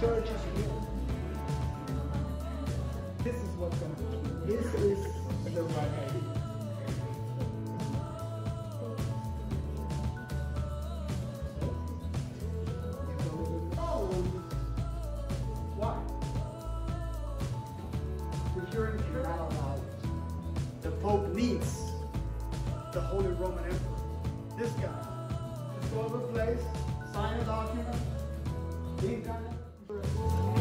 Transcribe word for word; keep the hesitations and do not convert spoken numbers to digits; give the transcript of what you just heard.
church is here. This is what's going to happen. This is the right idea. Why? If you're in here, you're not allowed. The Pope needs the Holy Roman Emperor. This guy. Just go over the place, sign a document, leave kind of.